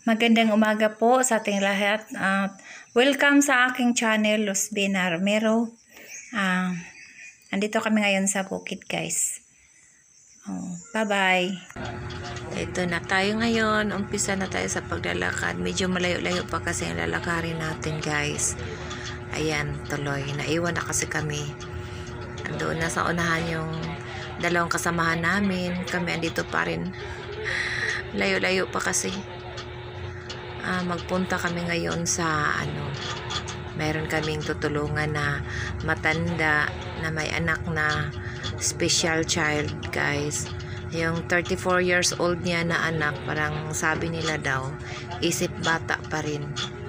Magandang umaga po sa ating lahat at welcome sa aking channel, Luzbina Romero. Andito kami ngayon sa bukid, guys. Bye-bye. Ito na tayo ngayon. Umpisa na tayo sa paglalakad. Medyo malayo-layo pa kasi ang lalakarin natin, guys. Ayan, tuloy. Naiwan na kasi kami. Andoon na sa unahan yung dalawang kasamahan namin. Kami andito pa rin. Layo-layo pa kasi. Magpunta kami ngayon sa mayroon kaming tutulungan na matanda na may anak na special child, guys. Yung 34 years old niya na anak, parang sabi nila daw isip bata pa rin.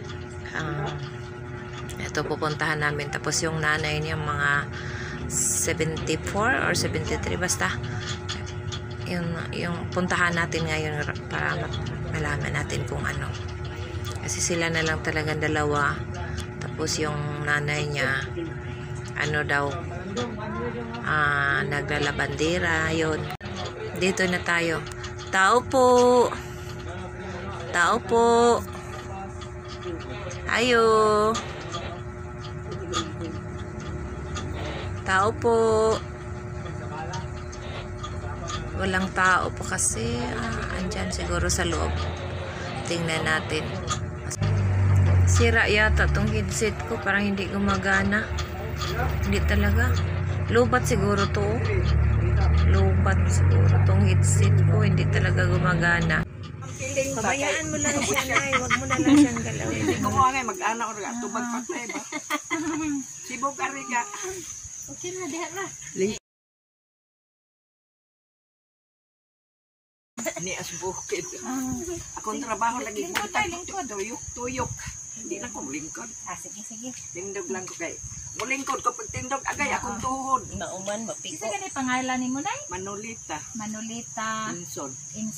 Ito pupuntahan namin. Tapos yung nanay niya mga 74 or 73 basta. Yung puntahan natin ngayon para malaman natin kung ano. Kasi sila na lang talagang dalawa. Tapos yung nanay niya, naglalabandera, yun. Dito na tayo. Tao po! Tao po! Ayo! Tao po! Walang tao po kasi. Andyan siguro sa loob. Tingnan natin. Sira yata tong headset ko, parang hindi gumagana. Hindi talaga. Lubat siguro to. Lubat siguro tong headset ko, hindi talaga gumagana. Pabayaan mo lang siya, Nay. Huwag mo na lang siyang galawin. Hindi ko nga mag-ana or tubag patay ba? Sibog ariga. Okay na, diha na. Ni as bukid. Akong trabaho lagi ko tuyok. Hindi na ko lingkod. Sige. Tindog lang ko kay. Mulingkod ko pag tindog agay akong tuhod. Nauman, mapiko. Isa ka pangalan ni mo, Nay? Manolita. Inson.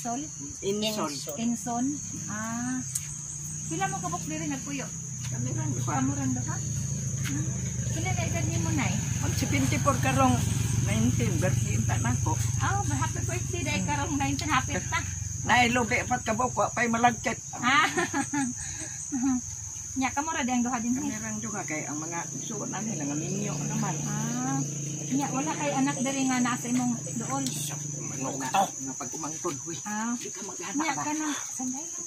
Pila mo kabuk diri nagpuyo? Kamiran ba? Kamuran ba ka? Pila na edad ni mo, Nay? Ang 74 karong 19 berkinta na ko. Happy birthday dahil karong 19 hapit na. Nailobe pat kabok wa pay malagket. Nya kamura di ang duha din. Kamiran juga kay ang mga suot namin nga minyo naman. Nya wala kay anak diri nga nasa imong dool. Nga pag umangtod huy. Di ka maghana ba? Nya kana sanday lang.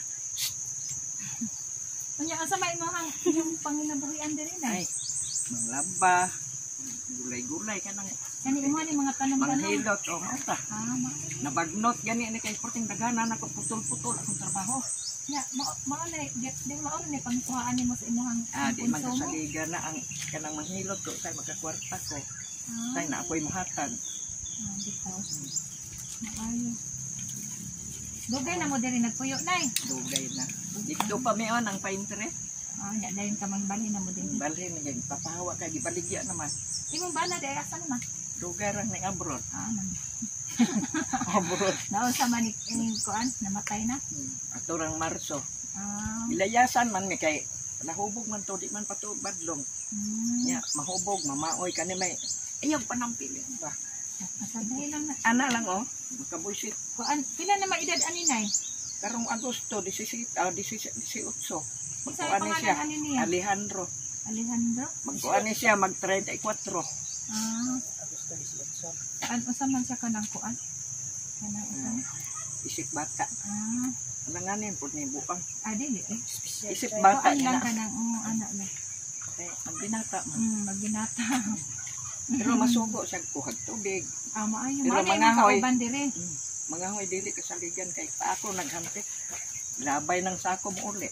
Nya asa may mo hang yung panginabuhian diri, Nay? Manglaba, gulay-gulay ka nang kani mo ni mga tanom-tanom. manghilot o mata. Nabagnot gani ni kay porting daghanan ako putol-putol akong trabaho. Ya, mao ni pangkuhaan nimo sa imong Di magkasaligan na ang kanang manghilot ko kay magkakwarta ko. Kay na ako'y mahatag. Dugay na mo diri nagpuyo, Nay. Dugay na. Dito pa mi ang paintere. Ya dayon ka mangbali na mo din. Balhin nga papahawa kay gibaligya naman. Imong bana di asa naman. Dugay ra ning abroad. Abroad. Naunsa man ning kuan namatay na. Aturang Marso. Ilayasan man mi kay nahubog man to di man pato badlong. Nya mahubog mamaoy kani may ayaw panampilin ba. Sabahay lang na. Ana lang makabuisit. Kuan pila na maedad ani, Nay? Karong Agosto 18. Magkuan Isa ni siya. Alejandro. Magkuan ni siya mag 34. Agosto 18. Unsa man siya kanang kuan? Kanang Isip bata. Alanganin po ni buang. Dili Isip bata kuan lang na. kanang anak lang. Magbinata man. Magbinata. Pero masugo siya kuhag tubig. Maayo. Pero Mga hoy diri. Mga hoy dili kasaligan kay pa ako naghampit. Labay ng sako mo uli.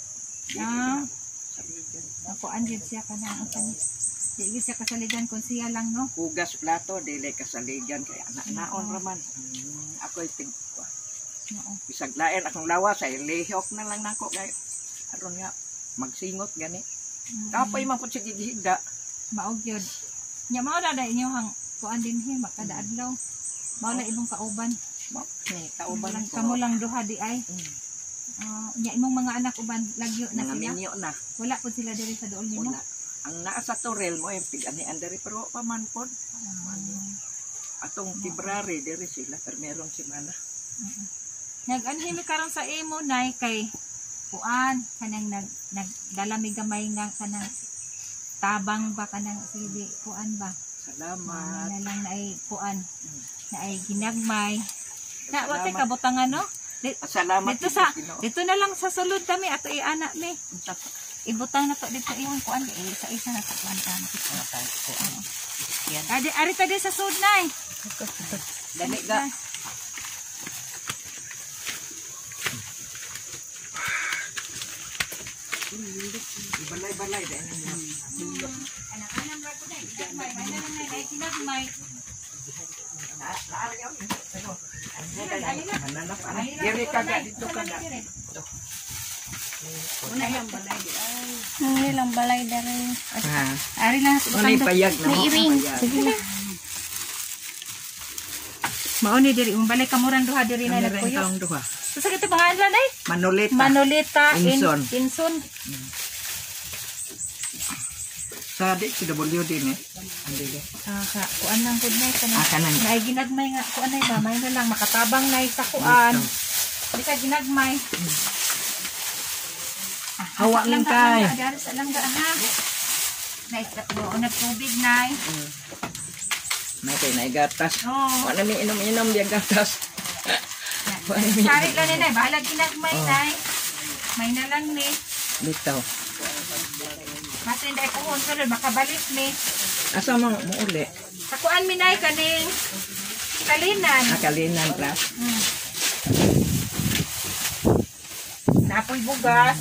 Ako anjid siya kanang dili siya kasaligan kun siya lang, no? Hugas plato dili kasaligan kay anak naon raman. Ako'y tigwa. Bisag lain akong lawas ay lihok na lang nako kay aron nga magsingot gani. Kapoy man pud siya gigihigda. Maog yun. Nya mao ra da inyo hang kuan din he makada adlaw. Mao la imong kauban. Kauban lang Kamo lang duha di ay. Nya imong mga anak uban lagyo na sila. Minyo na. Wala pud sila diri sa duol nimo. Ang naa sa Torel mo yung pig-ani andari pero paman pod. Atong February diri sila pero merong semana. Nag-anhimi karon sa imo, Nay, kay kuan kanang nagdalami gamay nga kanang tabang ba kanang sige kuan ba. Salamat. Na lang na ay kuan. Na ay ginagmay. Na wa tay kabutangan no? Salamat. Dito na lang sa sulod kami ato i-ana mi. Ibutang na to dito iyang kuan isa-isa na sa kuan kan. Yan. Ari tadi sa sud nay. Dali ga. Balay-balay dahil niya. Anak-anak ra ko nay. May na lang nay kinagmay. Diri kaga dito kaga. Una yang balay di ay. Hindi lang balay dari. Ari lang Unay payag na mo. Iring. Sige na. Mao ni diri balay kamurang duha diri na Ano rin nagpuyo. taong duha? Sa kito pangalan ay Manolita. Manolita Inson. Inson. Sa di CW din eh. Andili. Kuan nang pud nay kanang. Kanang. Nay ginagmay nga kuan nay ba may na lang makatabang nay sa kuan. Di ka ginagmay. Hawa lang kay. Adar sa langga ha. Nay katbo na tubig nay. May kay na gatas. Oh. Wala mi inom-inom biya gatas. Sari lang ni nay bahala ginagmay nay. May na lang ni. Bitaw. Kasi hindi ko hunod makabalik ni. Asa mo uli? Sa kuan mi nay kaning kalinan. Nakalinan ra. Napoy bugas.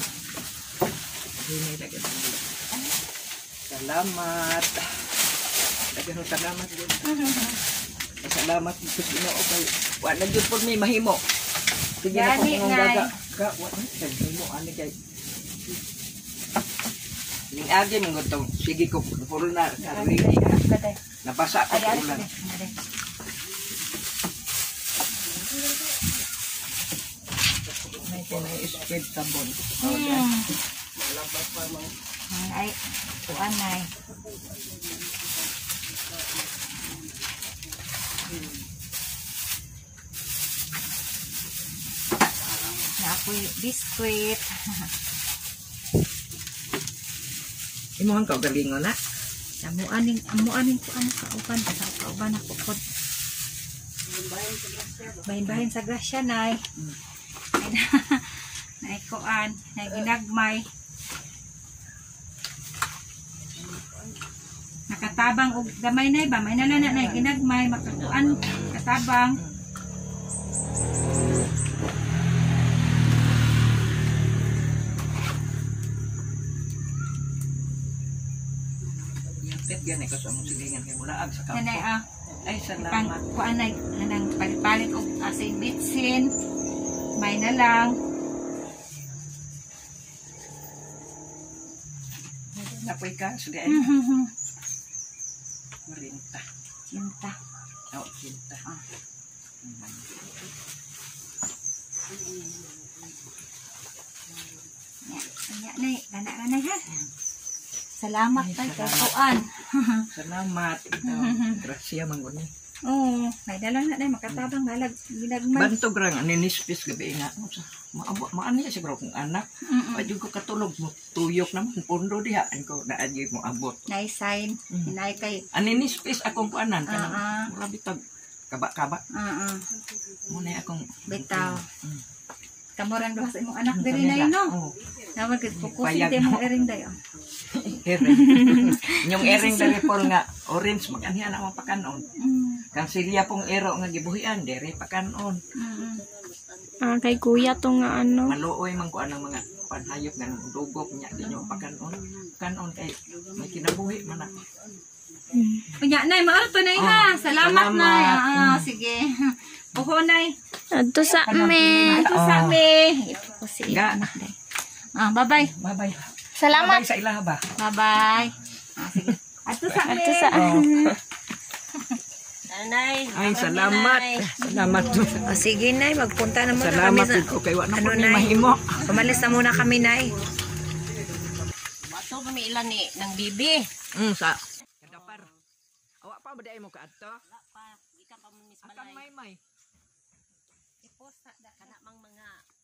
Salamat. Daghang salamat gid. Salamat gid Ginoo kay wa na jud pud mi mahimo. Sige na ko Gani, ngong Nay. gaga. Ka wa na mahimo ani kay. Ning agi mong gutong sige ko puro na karili. Napasa ko ulan. May kanay speed tambon. Ay, kuan nay. Na ako'y biskuit. Imuhang kaugalingon na. Amuaning kuan sa uban ako pod. Bahin-bahin sa grasya nay. Nay kuan, nay ginagmay. Nakatabang og gamay nay ba? May nala na nay ginagmay makakuan katabang. Tet gani ko sa mong silingan kay mulaag sa kampo. Nanay Ay pang salamat. kuan nay nang palit-palit og asin bitsin. May na lang. Napoy ka sige ay kurinta. Cinta. Oh, cinta. Anya nay, gana ha. Salamat kay kuan. Salamat. Grasya mangguni. Oo, may dalang na nay makatabang halag ginagmay. Bantog rang aninispis gabi nga. Maano ya siguro kung anak. Pwede ko katulog mo. Tuyok naman. Pundo diha. Ang ko naadyo mo abot. Nay sign, hinay kay. Aninispis akong kuanan. Kanang mula bitag. Kaba-kaba. Muna akong. Bitaw. Kamurang duha sa imong anak diri nay no. Nawag kay fokusin Payag tay mo. mong ering dayo. Ering. Yung ering dali po nga orange mag-anihan ang pakanon. Kang silya pong ero nga gibuhian dere pakanon. Kay kuya to nga ano. Maluoy man ko anang mga panhayop nga dugok nya di nyo pakanon. Kanon kay may kinabuhi man ako. Unya nay maaro to nay ha. Salamat nay. Sige. Puho nay. Adto sa me. Ito sa mi. Ito ko si Ga. anak day. Bye-bye. Bye-bye. Salamat. Bye sa ilaha ba? Bye-bye. Sige. Ato sa mi. Adto sa Nanay. Ay, salamat. Salamat. O sige, Nay. Magpunta na muna Salamat kami. ko kay wa na Ano, po ni Nay? mahimo. Umalis na muna kami, Nay. Bato kami ilan ni ng bibi. Sa kadapar. Awa pa ba mo ka adto? Wala pa. Di ka pa munis Akang may. Ipos sa kana mang mga